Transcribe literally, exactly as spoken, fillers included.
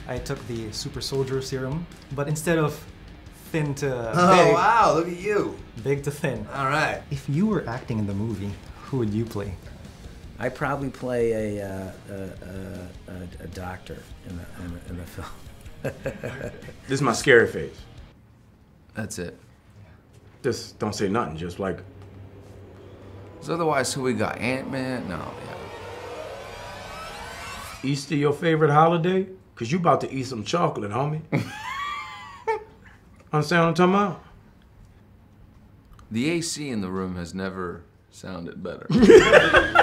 I took the super soldier serum, but instead of thin to oh, big. Wow, look at you. Big to thin. All right. If you were acting in the movie, who would you play? I probably play a, uh, a, a, a, a doctor in the, in the, in the film. This is my scary face. That's it. Just don't say nothing, just like... Because otherwise, who we got? Ant-Man? No, yeah. Easter your favorite holiday? Because you about to eat some chocolate, homie. Understand what I'm talking about? The A C in the room has never sounded better.